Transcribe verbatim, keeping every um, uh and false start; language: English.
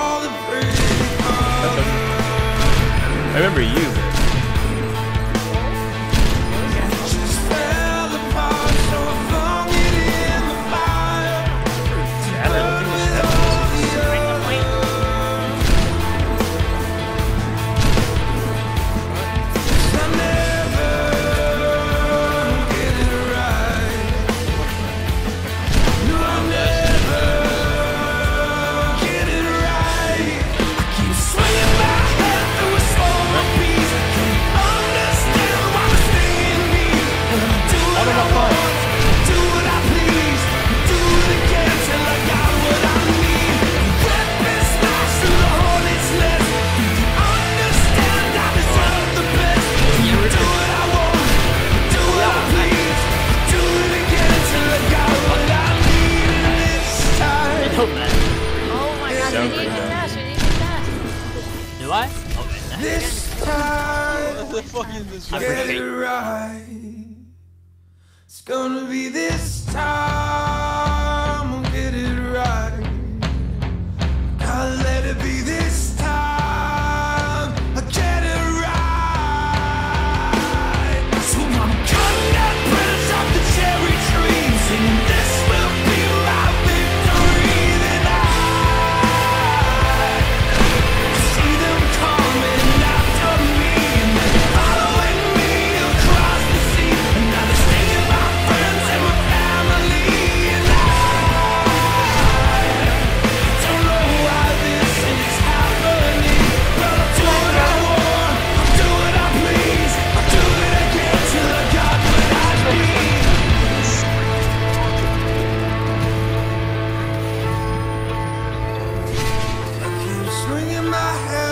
I remember you. Do I? Okay. This time, What the fuck is this? get it right. It's gonna be this time, we'll get it right. Gotta let it be this time, I get it right. So I'm cutting that branch off the cherry tree, singing this will be my victory. Then I see them coming after me, and then following me across the sea, and now they're singing my friends and my family. And I don't know why this is happening, but I'll do what I want, I'll do what I please, I'll do it again till I got what I need. I keep swinging my head